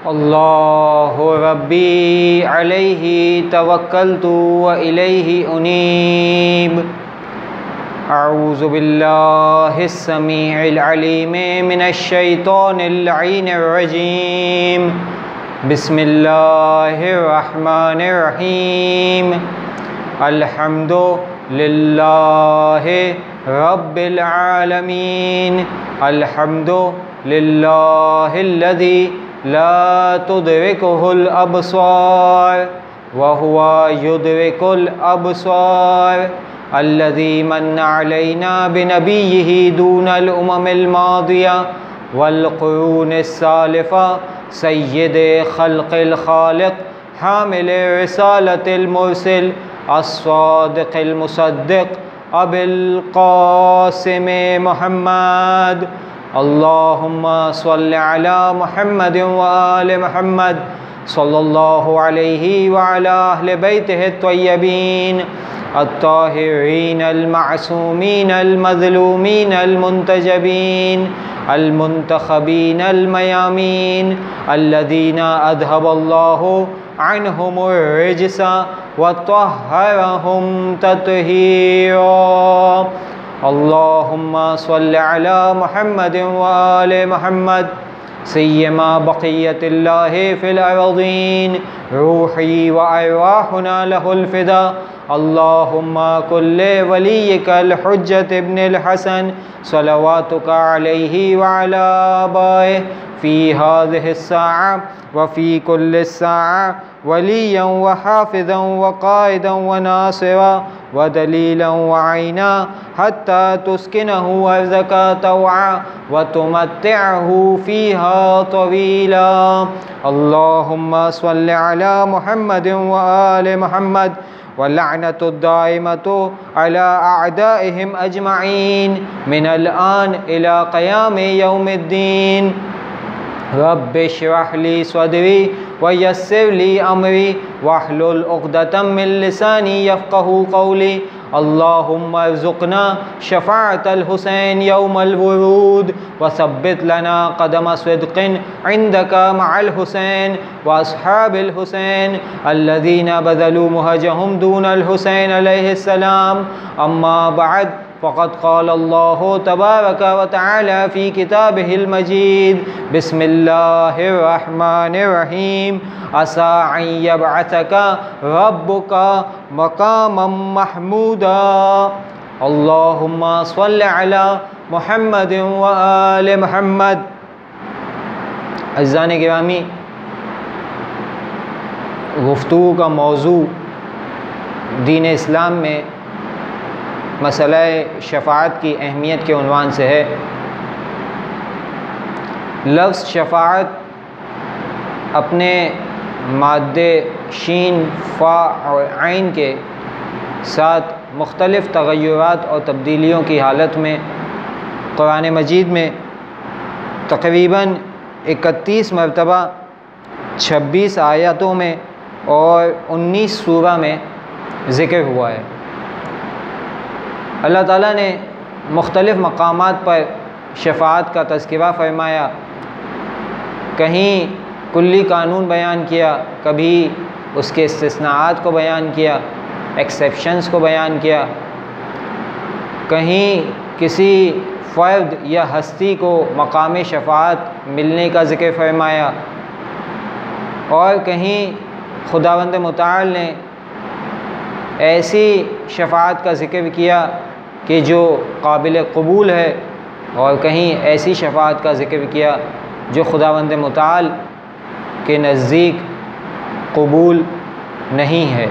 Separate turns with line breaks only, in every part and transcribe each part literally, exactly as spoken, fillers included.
अल्लाहु रब्बी अलैहि तवक्कलतु व इलैहि उनीब। अऊज़ु बिल्लाहिस समीइल अलीम मिनश शैतानिर रजीम। बिस्मिल्लाहिर रहमानिर रहीम। अल्हम्दुलिल्लाहि रब्बिल आलमीन। अल्हम्दुलिल्लाहिल्लज़ी ला तुदरिकुहुल अबसार व हुवा युदरिकुल अबसार। अल्लज़ी मन्ना अलैना बिनबिय्यिही दूनल उममिल मादिया वल क़ुरूनिस सालिफ़ा सय्यिदे खल्क़िल खालिक़ हामिले रिसालतिल मुरसिल अस्सादिक़िल मुसद्दिक़ अबिल क़ासिम मुहम्मद। अल्लाहुम्मा सल्लि अला मुहम्मद व आलि मुहम्मद सल्लल्लाहु अलैहि व अला अहलि बैतिहि त्वय्यबीन अत्ताहिरीन अल-मासूमीन अल-मज़लूमीन अल-मुंतजबीन अल-मुंतखबीन अल-मयामीन अल्लज़ीना अज़हबल्लाहु अन्हुमुर रिज्सा व तह्हरहुम तत्हीरा। अल्लाहुम्मा सल्लि अला मुहम्मद व आलि मुहम्मद सय्यमा बक़िय्यतिल्लाहि फ़िल अर्ज़ीन रूही व अरवाहुना लहुल फ़िदा। अल्लाहुम्मा कुल्ले वलिय्यिकल हुज्जत इब्निल हसन सलवातुका अलैहि व अला आबाइहि फ़ी हाज़िहिस साअ व फ़ी कुल्लि साअ वलिय्यन व हाफ़िज़न व क़ाइदन व नासिरा व दलीलन व ऐना हत्ता तुस्किनहु अर्ज़का तौआ व तुमत्तिअहु फ़ीहा तवीला। अल्लाहुम्मा सल्लि अला मुहम्मद व आलि मुहम्मद व लअनतुद्दाइमतु अला अअदाइहिम अजमईन मिनल आन इला क़यामि यौमिद्दीन। रब्बि इश्रह ली सदरी व यस्सिर ली अमरी वहलुल उक़दतम मिन लिसानी यफ़क़हू क़ौली। अल्लाहुम्मा अर्ज़ुक़ना शफ़ाअतल हुसैन यौमल वुरूद व सब्बित लना क़दम सिद्क़िन इंदका मअल हुसैन व अस्हाबिल हुसैन अल्लज़ीना बज़लू मुहजहुम दूनल हुसैन अलैहिस्सलाम। अम्मा बअद फ़क़द क़ालल्लाहु तबारक व तआला फ़ी किताबिहिल मजीद। बिस्मिल्लाहिर रहमानिर रहीम। असा अन यबअसका रब्बुका मक़ामम महमूदा। अल्लाहुम्मा सल्लि अला मुहम्मद व आलि मुहम्मद। अज़ीज़ान गिरामी, गुफ्तगू का मौजू दीन इस्लाम में मसला शफ़ाअत की अहमियत के उन्वान से है। लफ्ज़ शफ़ाअत अपने माद्दे शीन, फ़ा और ऐन के साथ मुख्तलिफ़ तग़य्युरात और तब्दीलियों की हालत में कुरान मजीद में तक़रीबन इकतीस मरतबा छब्बीस आयतों में और उन्नीस सूरा में ज़िक्र हुआ है। अल्लाह ताला ने मुख्तलिफ़ मकामात पर शफ़ाअत का तज़किरा फ़रमाया। कहीं कुल्ली कानून बयान किया, कभी उसके इस्तिस्नाआत को बयान किया, एक्सेप्शंस को बयान किया। कहीं किसी फ़र्द या हस्ती को मकाम शफ़ाअत मिलने का ज़िक्र फ़रमाया और कहीं खुदावंद मुताल ने ऐसी शफ़ाअत का ज़िक्र किया कि जो काबिल क़बूल है और कहीं ऐसी शफ़ाअत का ज़िक्र किया जो खुदावंद मुताल के नज़दीक कबूल नहीं है।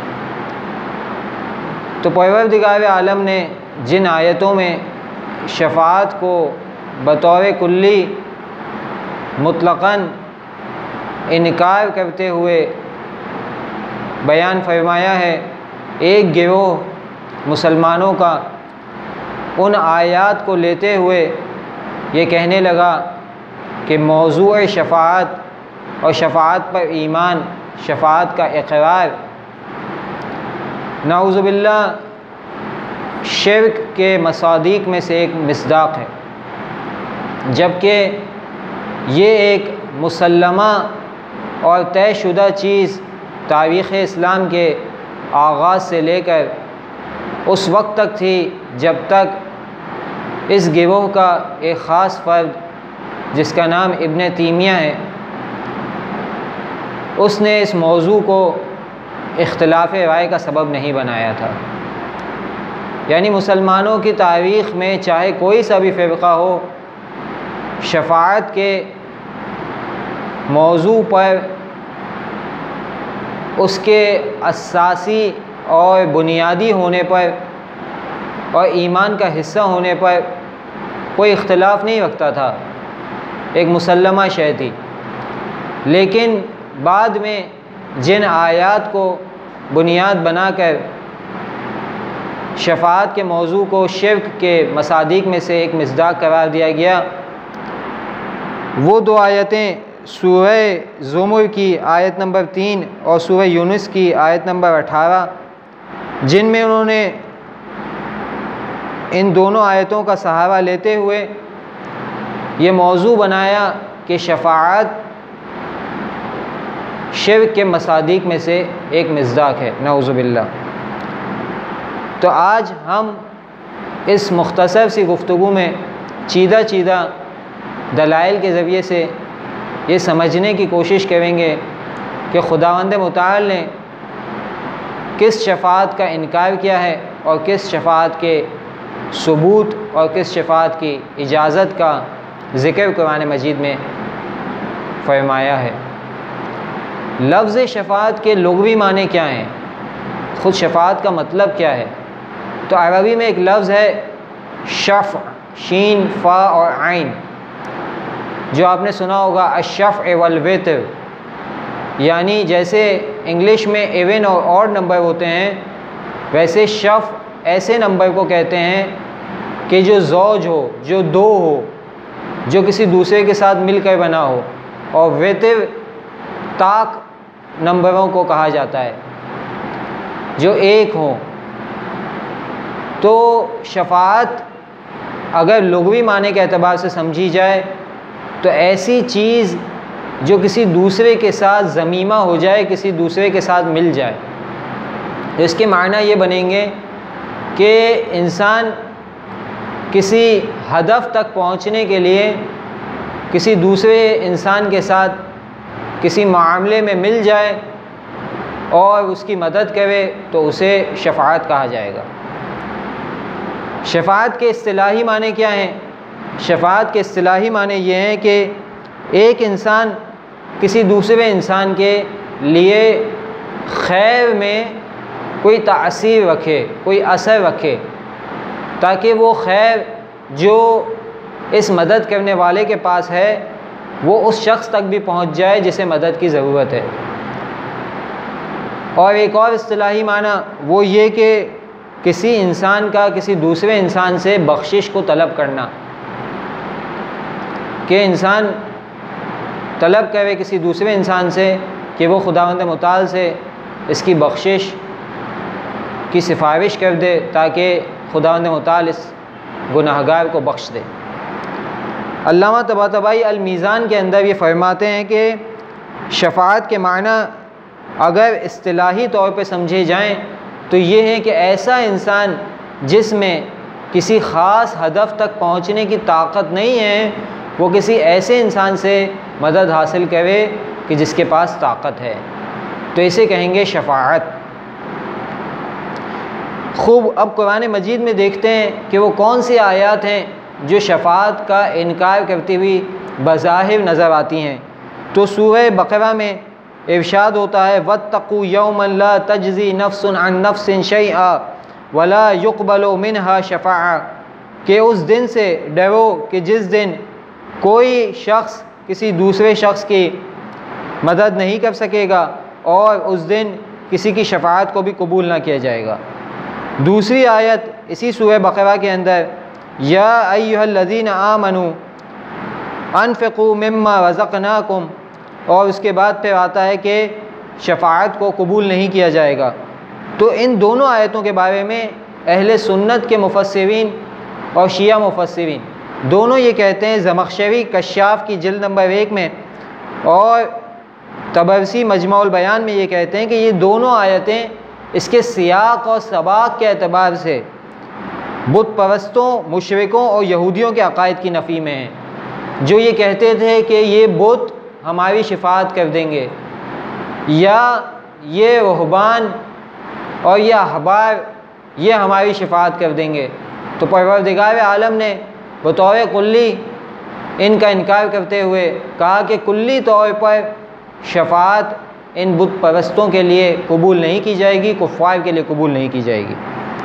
तो परवरदिगार आलम ने जिन आयतों में शफ़ाअत को बतौर कुल्ली मुतलक़न इनकार करते हुए बयान फरमाया है, एक गिरोह मुसलमानों का उन आयात को लेते हुए ये कहने लगा कि मौज़ूअ शफ़ाअत और शफ़ाअत पर ईमान, शफ़ाअत का इक़रार नाउज़ुबिल्लाह शिर्क के मसादीक़ में से एक मिस्दाक़ है, जबकि ये एक मुसल्लमा और तयशुदा चीज़ तारीख़ इस्लाम के आगाज़ से लेकर उस वक्त तक थी जब तक इस गिरोह का एक ख़ास फ़र्द जिसका नाम इब्न तैमिया है, उसने इस मौजू को इख्तिलाफ़ राय का सबब नहीं बनाया था। यानी मुसलमानों की तारीख़ में चाहे कोई सा भी फ़िरक़ा हो, शफ़ाअत के मौजू पर उसके असासी और बुनियादी होने पर और ईमान का हिस्सा होने पर कोई इख्तिलाफ़ नहीं रखता था, एक मुसल्लमा शय थी। लेकिन बाद में जिन आयात को बुनियाद बनाकर शफ़ाअत के मौजू को शिर्क के मसादिक में से एक मिस्दाक करार दिया गया, वो दो आयतें सूरह ज़ुमर की आयत नंबर तीन और सूरह यूनुस की आयत नंबर अठारह, जिनमें उन्होंने इन दोनों आयतों का सहारा लेते हुए ये मौजू बनाया कि शफ़ाअत शिर्क के मसादिक में से एक मिस्दाक है, नऊज़ुबिल्लाह। तो आज हम इस मुख्तसर सी गुफ्तगू में चीदा चीदा दलाइल के ज़रिए से ये समझने की कोशिश करेंगे कि खुदावंद मुताल ने किस शफ़ाअत का इनकार किया है और किस शफ़ाअत के सबूत और किस शफ़ाअत की इजाज़त का ज़िक्र कुरान मजीद में फरमाया है। लफ्ज़ शफ़ाअत के लुग़वी माने क्या हैं, ख़ुद शफ़ाअत का मतलब क्या है? तो अरबी में एक लफ्ज़ है शफ़, शीन फ़ा और आइन, जो आपने सुना होगा अशफ़ वल वित्र, यानी जैसे इंग्लिश में इवन और ऑड नंबर होते हैं, वैसे शफ़ ऐसे नंबर को कहते हैं कि जो ज़ौज हो, जो दो हो, जो किसी दूसरे के साथ मिलकर बना हो, और वित्र ताक नंबरों को कहा जाता है जो एक हो। तो शफ़ाअत अगर लुग़वी माने के एतबार से समझी जाए तो ऐसी चीज़ जो किसी दूसरे के साथ ज़मीमा हो जाए, किसी दूसरे के साथ मिल जाए। तो इसके मायना ये बनेंगे कि इंसान किसी हदफ तक पहुंचने के लिए किसी दूसरे इंसान के साथ किसी मामले में मिल जाए और उसकी मदद करे तो उसे शफ़ाअत कहा जाएगा। शफ़ाअत के इस्तिलाही माने क्या हैं? शफ़ाअत के इस्तिलाही माने ये हैं कि एक इंसान किसी दूसरे इंसान के लिए खैर में कोई तासीर रखे, कोई असर रखे, ताकि वो खैर जो इस मदद करने वाले के पास है वो उस शख्स तक भी पहुंच जाए जिसे मदद की ज़रूरत है। और एक और इस्तिलाही माना वो ये कि किसी इंसान का किसी दूसरे इंसान से बख्शिश को तलब करना, कि इंसान तलब करे किसी दूसरे इंसान से कि वो खुदावंद मुताल से इसकी बख्शिश की सिफारिश कर दे ताकि खुदावंद मुताल इस गुनाहगार को बख्श दे। अल्लामा तबातबाई अल मीज़ान के अंदर ये फरमाते हैं कि शफ़ाअत के माना अगर इस्तिलाही तौर पे समझे जाएं तो ये है कि ऐसा इंसान जिसमें किसी ख़ास हदफ तक पहुंचने की ताकत नहीं है, वो किसी ऐसे इंसान से मदद हासिल करे कि जिसके पास ताकत है, तो इसे कहेंगे शफ़ाअत। खूब अब कुरान मजीद में देखते हैं कि वो कौन सी आयत हैं जो शफ़ाअत का इनकार करती हुई बज़ाहिर नज़र आती हैं। तो सूरह बक़रा में इरशाद होता है वत्तक़ू यौमन ला तजज़ी नफ्सुन अन नफ्सिन शैआ वला युक़बलु मिनहा शफ़ाअ, कि उस दिन से डरो कि जिस दिन कोई शख्स किसी दूसरे शख्स की मदद नहीं कर सकेगा और उस दिन किसी की शफ़ाअत को भी कबूल ना किया जाएगा। दूसरी आयत इसी सूरह बक़रा के अंदर या अय्युहल्लज़ीना आमनू अनफ़िक़ू मिम्मा रज़क़नाकुम, और उसके बाद फिर आता है कि शफ़ाअत को कबूल नहीं किया जाएगा। तो इन दोनों आयतों के बारे में अहले सुन्नत के मुफ़स्सिरीन और शिया मुफ़स्सिरीन दोनों ये कहते हैं, ज़मख़शरी कश्शाफ़ की जिल्द नंबर एक में और तबरसी मजमुअल बयान में ये कहते हैं कि ये दोनों आयतें इसके सियाक और सबाक के एतबार से बुत परस्तों, मुशरिकों और यहूदियों के अकायद की नफ़ी में हैं, जो ये कहते थे कि ये बुत हमारी शिफात कर देंगे, या ये रुहबान और ये अहबार ये हमारी शिफात कर देंगे। तो परवरदिगार आलम ने बतौर कुल्ली इनका इनकार करते हुए कहा कि कुल्ली तौर पर शफात इन बुत परस्तों के लिए कबूल नहीं की जाएगी, कुफ़ार के लिए कबूल नहीं की जाएगी।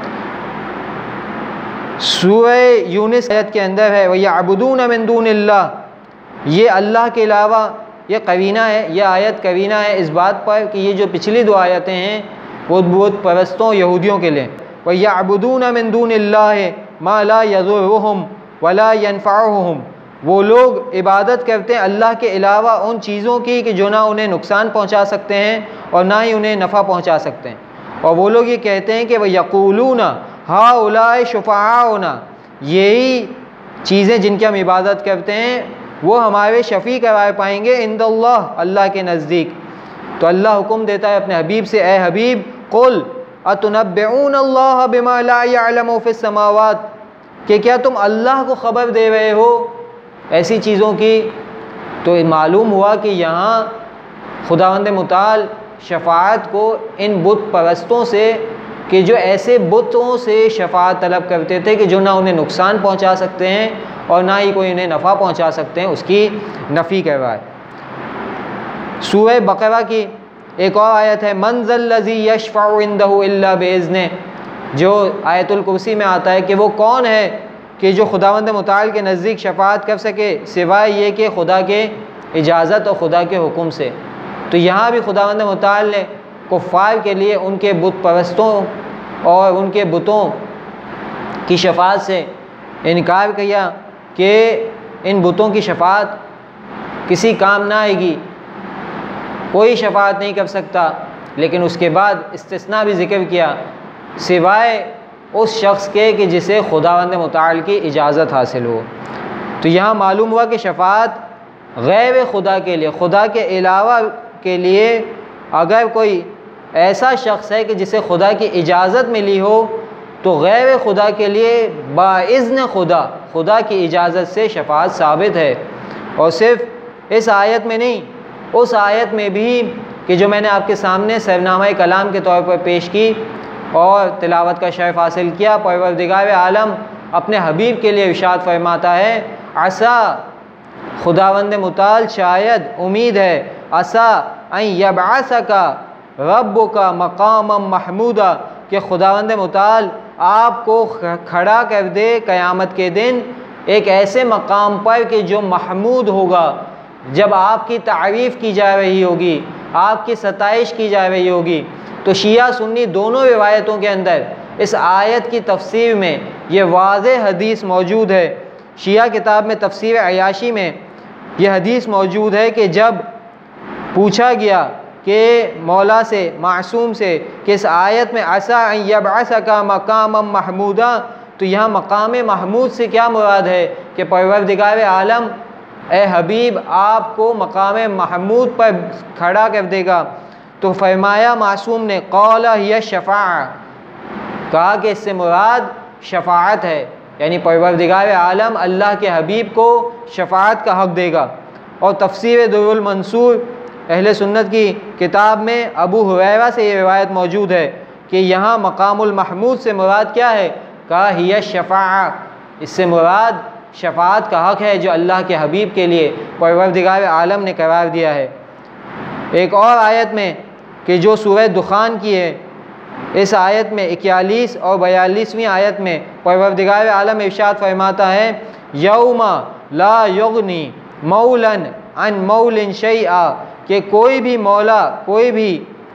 सूरह यूनिस आयत के अंदर है वयअबुदून मिन दूनिल्लाह, ये अल्लाह के अलावा, ये करीना है, यह आयत करीना है इस बात पर कि ये जो पिछली दो आयतें हैं वो बुत परस्तों यहूदियों के लिए, वयअबुदून मिन दूनिल्लाह मा ला यज़ुर्रुहुम वला यनफ़अहुम, वो लोग इबादत करते हैं अल्लाह के अलावा उन चीज़ों की कि जो ना उन्हें नुकसान पहुंचा सकते हैं और ना ही उन्हें नफ़ा पहुंचा सकते हैं। और वो लोग ये कहते हैं कि वह यक़ूलूना हाउलाए शुफ़ाआउना, यही चीज़ें जिनकी हम इबादत करते हैं वो हमारे शफ़ी करार पाएंगे इंदल्लाह, अल्लाह के नज़दीक। तो अल्लाह हुक्म देता है अपने हबीब से, ए हबीब कुल अतुनब्बिऊन अल्लाह बिमा ला यअलमु फिस समावात, कि क्या तुम अल्लाह को ख़बर दे रहे हो ऐसी चीज़ों की। तो मालूम हुआ कि यहाँ खुदावंद मुताल शफ़ाअत को इन बुत परस्तों से, कि जो ऐसे बुतों से शफ़ाअत तलब करते थे कि जो ना उन्हें नुकसान पहुँचा सकते हैं और ना ही कोई उन्हें नफ़ा पहुँचा सकते हैं, उसकी नफ़ी करवाए। सूरह बकरा की एक और आयत है मनज़ल्लज़ी यशफ़अउ इंदहु इल्ला बिइज़्निह, जो आयतुल कुर्सी में आता है कि वो कौन है कि जो खुदावंद मुताल के नज़दीक शफ़ाअत कर सके सिवाय ये कि खुदा के इजाज़त और खुदा के हुक्म से। तो यहाँ भी खुदावंद मुताल ने कुफ़ार के लिए उनके बुत परस्तों और उनके बुतों की शफ़ाअत से इनकार किया कि इन बुतों की शफ़ाअत किसी काम ना आएगी, कोई शफ़ाअत नहीं कर सकता। लेकिन उसके बाद इस्तिस्ना भी ज़िक्र किया, सिवाय उस शख्स के कि जिसे खुदावंद मुताल की इजाज़त हासिल हो। तो यहाँ मालूम हुआ कि शफ़ाअत गैर खुदा के लिए, खुदा के अलावा के लिए अगर कोई ऐसा शख्स है कि जिसे खुदा की इजाज़त मिली हो तो गैर खुदा के लिए बाइज़्न खुदा, खुदा की इजाज़त से शफ़ाअत साबित है। और सिर्फ़ इस आयत में नहीं, उस आयत में भी कि जो मैंने आपके सामने सरनामा कलाम के तौर पर पेश की और तिलावत का शरफ़ हासिल किया, परवरदिगार आलम अपने हबीब के लिए इरशाद फरमाता है असा, खुदावंद मुताल शायद उम्मीद है, असा अन यबअसका रब्बुका मक़ामम महमूदा, कि खुदावंद मुताल आपको खड़ा कर दे क़यामत के दिन एक ऐसे मकाम पर कि जो महमूद होगा, जब आपकी तारीफ़ की जा रही होगी, आपकी सताइश की जा रही होगी। तो शिया सुन्नी दोनों रिवायतों के अंदर इस आयत की तफसीर में ये वाज़ेह हदीस मौजूद है। शिया किताब में तफसीर अयाशी में यह हदीस मौजूद है कि जब पूछा गया कि मौला से, मासूम से, कि इस आयत में असा अन यबअसका मक़ामम महमूदा, तो यहाँ मकाम महमूद से क्या मुराद है कि परवरदिगार आलम ए हबीब आपको मकाम महमूद पर खड़ा कर देगा। तो फरमाया मासूम ने क़ौला हिय शफ़ाअ, कहा कि इससे मुराद शफ़ाअत है, यानी परवरदिगार आलम अल्लाह के हबीब को शफ़ाअत का हक़ देगा। और तफसीर दुरुल मंसूर अहले सुन्नत की किताब में अबू हुरैरा से ये रिवायत मौजूद है कि यहाँ मकामुल महमूद से मुराद क्या है, कहा हिय शफ़ाअ, इससे मुराद शफ़ाअत का हक़ है जो अल्लाह के हबीब के लिए परवरदिगार आलम ने करार दिया है। एक और आयत में कि जो सूरह दुखान की है, इस आयत में इक्यालीस और बयालीसवीं आयत में परवरदिगार आलम इरशाद फरमाता है यौमा ला युगनी मौलन अन मौलिन शैआ, कि कोई भी मौला, कोई भी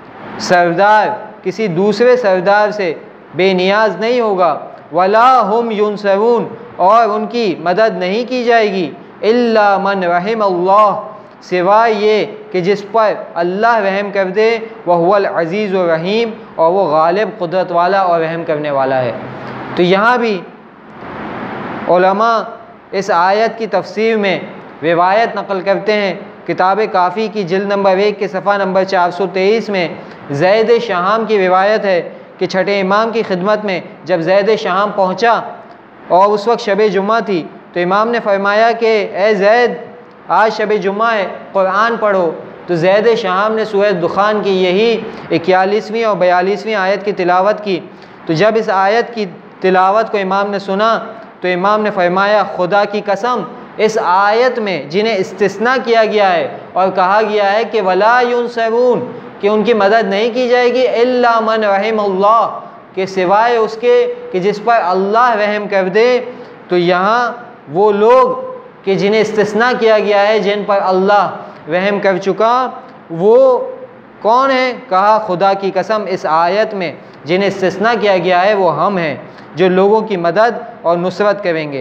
सरदार किसी दूसरे सरदार से बेनियाज नहीं होगा, वला हुम युनसरून, और उनकी मदद नहीं की जाएगी, इल्ला मन रहिम अल्लाह, सिवाय ये कि जिस पर अल्लाह रहम कर दे, वह हुवल अज़ीज़ व रहीम, और वो गालिब कुदरत वाला और रहम करने वाला है। तो यहाँ भी उलमा इस आयत की तफसीर में रिवायत नकल करते हैं किताब काफ़ी की जिल्द नंबर एक के सफ़ा नंबर चार सौ तेईस में ज़ैद शाम की रिवायत है कि छठे इमाम की खिदमत में जब ज़ैद शाम पहुँचा और उस वक्त शब जुम्मा थी, तो इमाम ने फरमाया कि ए ज़ैद, आज शब जुम्मा है, कुरान पढ़ो। तो ज़ैद शाम ने सूरह दुखान की यही इक्यालीसवीं और बयालीसवीं आयत की तिलावत की। तो जब इस आयत की तिलावत को इमाम ने सुना तो इमाम ने फरमाया, खुदा की कसम, इस आयत में जिन्हें इस्तिस्ना किया गया है और कहा गया है कि वला युनसरून, कि उनकी मदद नहीं की जाएगी, इल्ला मन रहिमहुल्लाह, के सिवाय उसके कि जिस पर अल्लाह रहम कर दे। तो यहाँ वो लोग कि जिन्हें इस्तिस्ना किया गया है, जिन पर अल्लाह रहम कर चुका, वो कौन है? कहा, खुदा की कसम, इस आयत में जिन्हें इस्तिस्ना किया गया है वो हम हैं, जो लोगों की मदद और नुसरत करेंगे।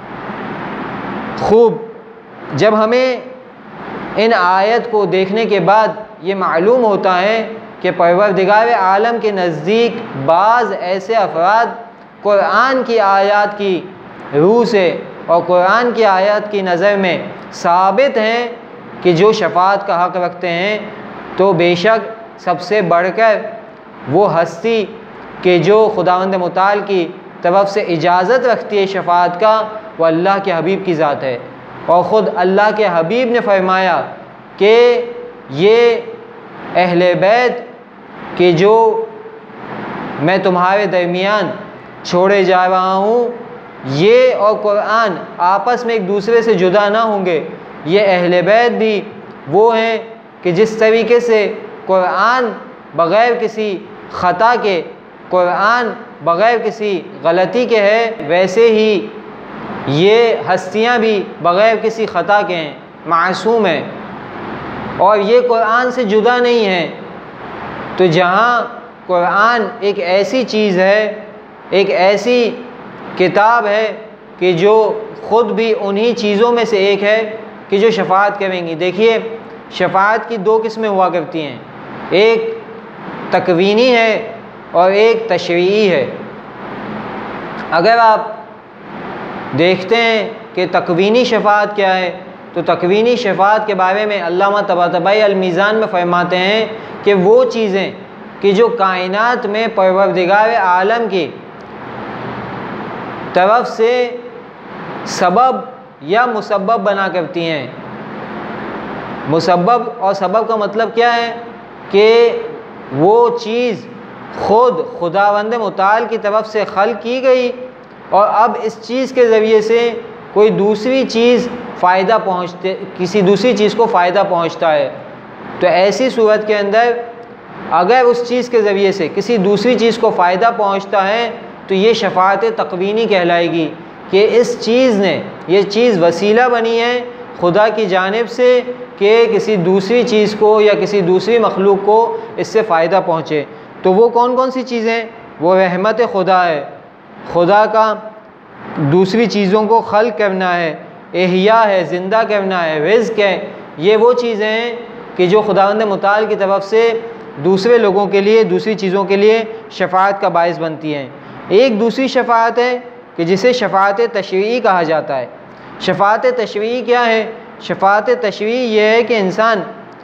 खूब, जब हमें इन आयत को देखने के बाद ये मालूम होता है कि परवरदिगार आलम के नज़दीक बाज़ ऐसे अफराद कुरान की आयत की रूह से और कुरान की आयत की नज़र में साबित हैं कि जो शफ़ाअत का हक़ रखते हैं, तो बेशक सबसे बढ़कर वो हस्ती कि जो खुदावंद मुताल की तरफ से इजाज़त रखती है शफ़ाअत का, वो अल्लाह के हबीब की ज़ात है। और ख़ुद अल्लाह के हबीब ने फरमाया कि ये अहले बैत कि जो मैं तुम्हारे दरमियान छोड़े जा रहा हूँ, ये और कुरान आपस में एक दूसरे से जुदा ना होंगे। ये अहले बैत भी वो हैं कि जिस तरीके से कुरान बग़ैर किसी ख़ता के, कुरान बग़ैर किसी गलती के है, वैसे ही ये हस्तियाँ भी बग़ैर किसी ख़ता के हैं, मासूम हैं और ये कुरान से जुदा नहीं हैं। तो जहाँ कुरान एक ऐसी चीज़ है, एक ऐसी किताब है कि जो ख़ुद भी उन्हीं चीज़ों में से एक है कि जो शफ़ाअत करेंगी। देखिए, शफ़ाअत की दो किस्में हुआ करती हैं, एक तकवीनी है और एक तशरीई है। अगर आप देखते हैं कि तकवीनी शफ़ाअत क्या है, तो तकवीनी शफ़ाअत के बारे में अल्लामा तबातबाई अल-मीज़ान में फरमाते हैं कि वो चीज़ें कि जो कायनात में परवरदिगार आलम की तरफ से सबब या मुसब्बब बना करती हैं। मुसब्बब और सबब का मतलब क्या है कि वो चीज़ ख़ुद खुदावंद मुताल की तरफ से खल की गई और अब इस चीज़ के ज़रिए से कोई दूसरी चीज़ फ़ायदा पहुँचते किसी दूसरी चीज़ को फ़ायदा पहुँचता है। तो ऐसी सूरत के अंदर अगर उस चीज़ के ज़रिए से किसी दूसरी चीज़ को फ़ायदा पहुँचता है, तो ये शफ़ाअत तकवीनी कहलाएगी कि इस चीज़ ने, ये चीज़ वसीला बनी है खुदा की जानिब से कि किसी दूसरी चीज़ को या किसी दूसरी मखलूक को इससे फ़ायदा पहुँचे। तो वो कौन कौन सी चीज़ें? वो रहमत खुदा है, खुदा का दूसरी चीज़ों को खल्क़ करना है, एहिया है, ज़िंदा करना है, रिज़्क़ है। ये वो चीज़ें हैं कि जो खुदावंद मुताल की तरफ से दूसरे लोगों के लिए, दूसरी चीज़ों के लिए शफ़ाअत का बाइस बनती हैं। एक दूसरी शफ़ाअत है कि जिसे शफ़ाअत तशरीई कहा जाता है। शफ़ाअत तशरीई क्या है? शफ़ाअत तशरीई ये है कि इंसान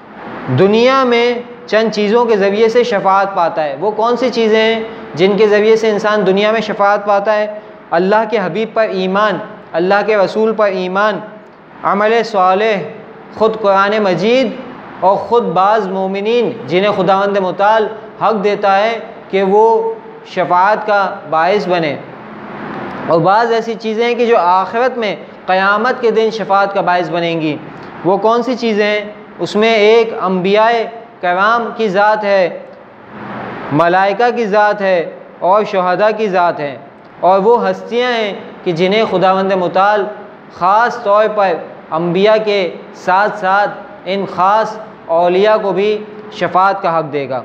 दुनिया में चंद चीज़ों के ज़रिए से शफ़ाअत पाता है। वो कौन सी चीज़ें हैं जिनके ज़रिए से इंसान दुनिया में शफ़ाअत पाता है? अल्लाह के हबीब पर ईमान, अल्लाह के रसूल पर ईमान, अमल सालेह, ख़ुद कुरान मजीद और ख़ुद बाज़ मोमिनीन जिन्हें खुदावंद मुताल हक़ देता है कि वो शफ़ाअत का बाइस बने। और बाज़ ऐसी चीज़ें हैं कि जो आखिरत में क़यामत के दिन शफ़ाअत का बाइस बनेंगी। वो कौन सी चीज़ें हैं? उसमें एक अंबियाए कराम की ज़ात है, मलाइका की ज़ात है और शुहदा की ज़ात है। और वो हस्तियाँ हैं कि जिन्हें खुदावंद मुताल ख़ास तौर पर अंबिया के साथ साथ इन ख़ास औलिया को भी शफ़ाअत का हक़ देगा।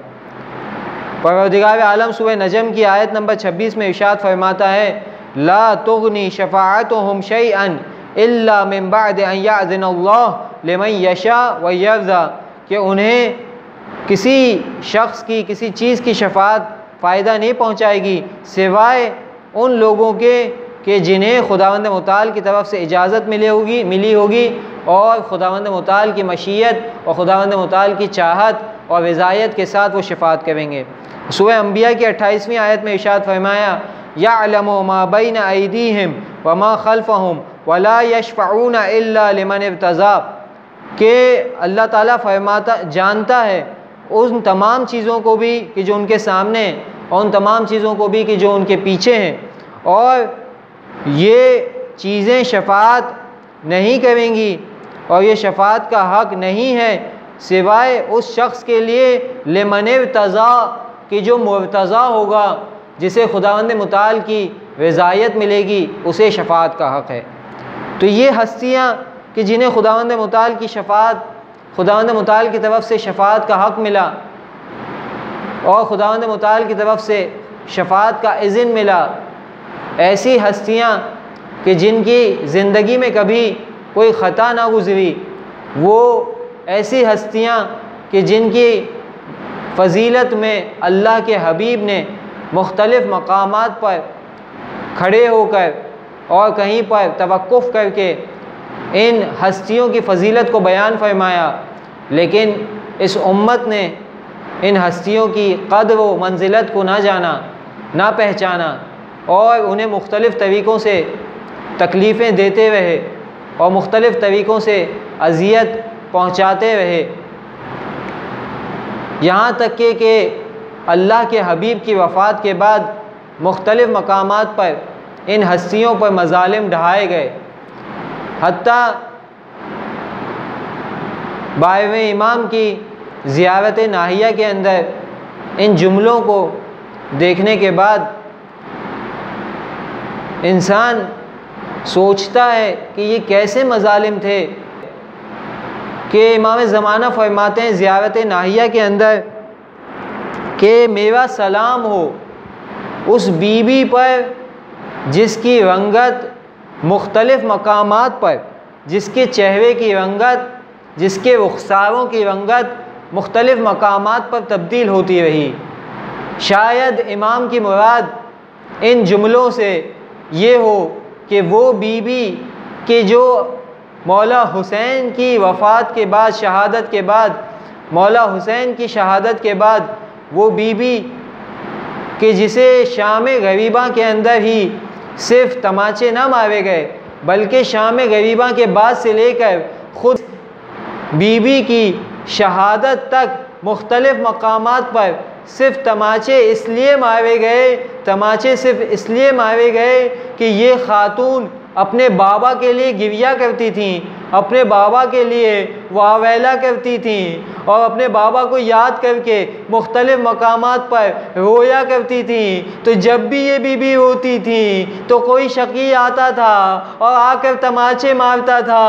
परवरदिगार आलम सूरह नजम की आयत नंबर छब्बीस में इरशाद फरमाता है, ला तुग़नी शफ़ाअतुहुम शैअन इल्ला मिन बअद अन यअज़िनल्लाहु लिमन यशा व यर्ज़ा, कि उन्हें किसी शख्स की, किसी चीज़ की शफ़ाअत फ़ायदा नहीं पहुँचाएगी सिवाय उन लोगों के कि जिन्हें खुदावंद मुताल की तरफ से इजाज़त मिली होगी मिली होगी और खुदावंद मुताल की मशीयत और खुदावंद मुताल की चाहत और रज़ायत के साथ वो शफ़ाअत करेंगे। सूरह अंबिया की अट्ठाईसवीं आयत में इरशाद फरमाया, यअलमु मा बैन अयदीहिम व मा खल्फहुम वला यशफ़ऊना इल्ला लिमन इर्तज़ा, कि अल्लाह ताला फरमाता जानता है उन तमाम चीज़ों को भी कि जो उनके सामने और उन तमाम चीज़ों को भी कि जो उनके पीछे हैं, और ये चीज़ें शफ़ाअत नहीं करेंगी और ये शफ़ाअत का हक़ नहीं है सिवाय उस शख्स के लिए लिमन इर्तज़ा, कि जो मुर्तज़ा होगा, जिसे खुदावंद मुताल की रज़ायत मिलेगी, उसे शफ़ाअत का हक़ है। तो ये हस्तियाँ कि जिन्हें खुदावंद मुताल की शफ़ाअत, खुदावंद मुताल की तरफ से शफ़ाअत का हक़ मिला और खुदावंद मुताल की तरफ से शफ़ाअत का इज़्न मिला, ऐसी हस्तियाँ कि जिनकी ज़िंदगी में कभी कोई ख़ता ना गुज़री, वो ऐसी हस्तियाँ कि जिनकी फ़जीलत में अल्लाह के हबीब ने मुख्तलिफ़ मकामात पर खड़े होकर और कहीं पर तवक्कुफ़ करके इन हस्तियों की फ़जीलत को बयान फरमाया, लेकिन इस उम्मत ने इन हस्तियों की क़द्र व मंजिलत को ना जाना, ना पहचाना और उन्हें मुख्तलिफ़ तरीक़ों से तकलीफ़ें देते रहे और मुख्तलिफ़ तरीक़ों से अज़ियत पहुँचाते रहे, यहाँ तक कि कि अल्लाह के हबीब की वफ़ात के बाद मुख्तलिफ़ मकामात पर इन हस्तियों पर मज़ालिम ढहाए गए। हत्ता बारहवें इमाम की ज़ियारत नाहिया के अंदर इन जुमलों को देखने के बाद इंसान सोचता है कि ये कैसे मज़ालिम थे कि इमाम ज़माना फरमाते हैं ज़ियारत नाहिया के अंदर कि मेरा सलाम हो उस बीबी पर जिसकी रंगत मुख्तलिफ़ मकामात पर, जिसके चेहरे की रंगत, जिसके रुखसारों की रंगत मुख्तलिफ़ मकामात पर तब्दील होती रही। शायद इमाम की मुराद इन जुमलों से ये हो कि वो बीबी के जो मौला हुसैन की वफ़ात के बाद, शहादत के बाद, मौला हुसैन की शहादत के बाद वो बीबी कि जिसे शाम गरीबा के अंदर ही सिर्फ तमाचे ना मारे गए, बल्कि शाम गरीबा के बाद से लेकर ख़ुद बीबी की शहादत तक मुख्तलिफ़ मकामात पर सिर्फ तमाचे इसलिए मारे गए, तमाचे सिर्फ इसलिए मारे गए कि ये ख़ातून अपने बाबा के लिए गिरिया करती थीं, अपने बाबा के लिए वावेला करती थीं और अपने बाबा को याद करके मुख्तलिफ़ मकामात पर रोया करती थीं। तो जब भी ये बीबी होती थी तो कोई शकी आता था और आकर तमाचे मारता था।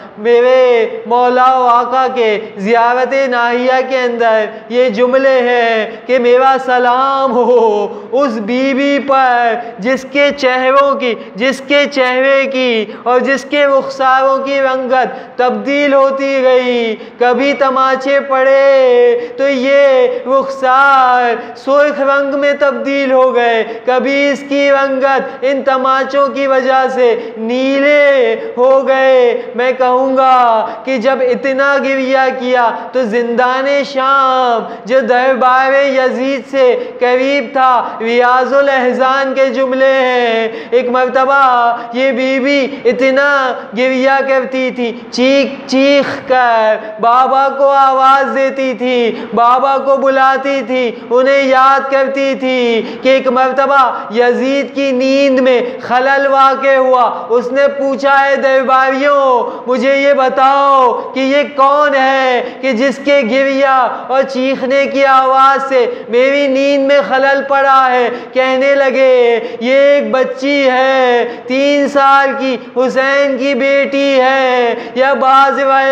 मेरे मौला व आका के ज़ियारत नाहिया के अंदर ये जुमले हैं कि मेरा सलाम हो उस बीबी पर जिसके चेहरों की, जिसके चेहरे की और जिसके रुखसारों की रंगत तब्दील होती गई। कभी तमाचे पड़े तो ये रुखसार सुर्ख रंग में तब्दील हो गए, कभी इसकी रंगत इन तमाचों की वजह से नीले हो गए। मैं कहूँगा कि जब इतना गिरिया किया तो जिंदाने शाम जो दरबार यजीद से करीब था, रियाजुल एहसान के जुमले हैं। एक मर्तबा ये बीबी इतना गिरिया करती थी, चीख चीख कर बाबा को आवाज़ देती थी, बाबा को बुलाती थी, उन्हें याद करती थी कि एक मर्तबा यजीद की नींद में खलल वाक़े हुआ। उसने पूछा है दरबारियों मुझे ये बताओ कि ये कौन है कि जिसके गिरिया और चीखने की आवाज़ से मेरी नींद में खलल पड़ा है। कहने लगे ये एक बच्ची है, तीन साल की, हुसैन की बेटी है। या बाज़ रिवायतों के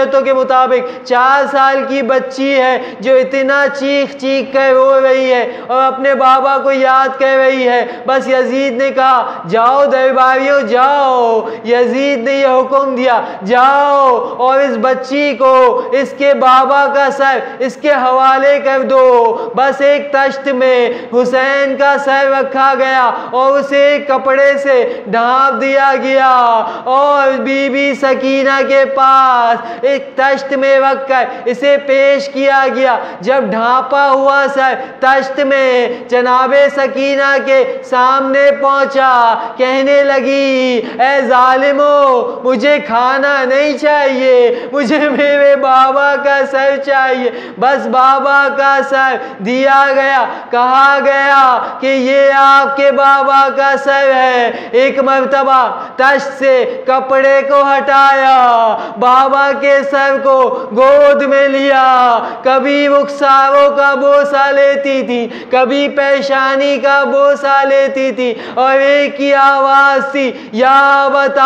मुताबिक चार साल की बच्ची है जो इतना चीख चीख कर रो रही है और अपने बाबा को याद कर रही है। बस यजीद ने कहा जाओ दरबारियों जाओ। यजीद ने यह हुक्म दिया जाओ और इस बच्ची को इसके बाबा का सर इसके हवाले कर दो। बस एक तश्त में हुसैन का सर रखा गया और उसे एक कपड़े से ढांप दिया गया और बीबी सकीना के पास एक तश्त में रखकर इसे पेश किया गया। जब ढांपा हुआ सर तश्त में जनाबे सकीना के सामने पहुंचा, कहने लगी ऐ जालिमो मुझे खाना नहीं चाहिए, मुझे मेरे बाबा का सर चाहिए। बस बाबा का सर दिया गया, कहा गया कि ये आपके बाबा का सर है। एक मर्तबा तश्त से कपड़े को हटाया, बाबा के सर को गोद में लिया, कभी रुखसारों का बोसा लेती थी, कभी पेशानी का बोसा लेती थी और एक ही आवाज थी या बता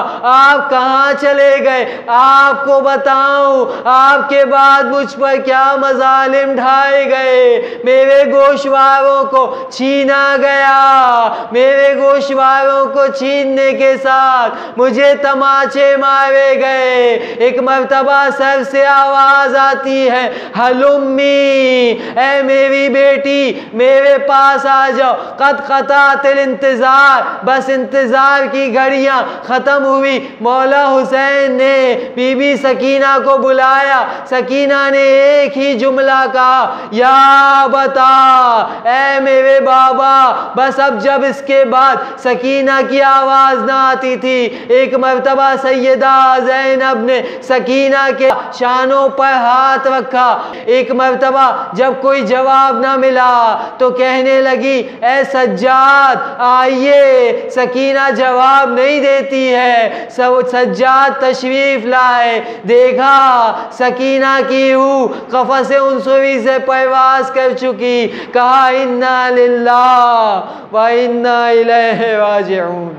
आप कहाँ चले गए, आपको बताऊं आपके बाद मुझ पर क्या मजालिम ढाए गए। मेरे गोशवारों को छीना गया, मेरे गोशवारों को छीनने के साथ मुझे तमाचे मारे गए। एक मर्तबा सर से आवाज आती है हलुम्मी, ऐ मेरी बेटी मेरे पास आ जाओ। कद क़तातिल इंतजार, बस इंतजार की घड़ियां खत्म हुई। मौला हुसैन ने बीबी सकीना को बुलाया, सकीना ने एक ही जुमला कहा या बता ऐ मेरे बाबा। बस अब जब इसके बाद सकीना की आवाज ना आती थी, एक मर्तबा सैयदा ज़ैनब ने सकीना के शानों पर हाथ रखा। एक मर्तबा जब कोई जवाब ना मिला तो कहने लगी ऐ सज्जाद आइए। सकीना जवाब नहीं देती है, सब सज्जाद तशरीफ लाए, देखा सकीना की रूह कफ़स उनसुरी से परवास कर चुकी। कहा इन्ना लिल्लाह व इन्ना इलैहि राजिऊन।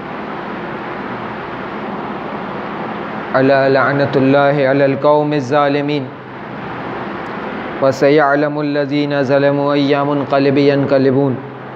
अला लअनतुल्लाहि अलल कौमिज़ ज़ालिमीन व सयअलमुल लज़ीना ज़लमू अय्या मुनक़लिबिन यनक़लिबून।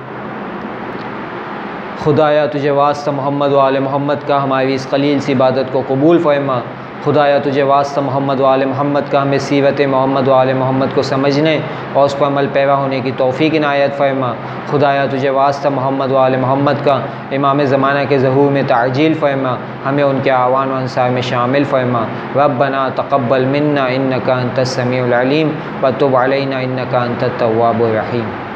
खुदाया तुझे वास्ता मोहम्मद व आले मोहम्मद का हमारी इस क़लील सी इबादत को कबूल फरमा। खुदाया तुझे वास्ता मोहम्मद व आले मोहम्मद का हमें सीरत मोहम्मद व आले मोहम्मद को समझने और उस पर अमल पैरा होने की तौफ़ीक़ इनायत फ़रमा। खुदाया तुझे वास्ता मोहम्मद व आले मोहम्मद का इमाम ज़माना के ज़हूर में ताजील फ़रमा, हमें उनके आवान व अंसार में शामिल फ़रमा। रब्बना तक़ब्बल मिन्ना इन्नका अंतस समीउल अलीम व तुब अलैना इन्नका अंतत तव्वाबुर रहीम।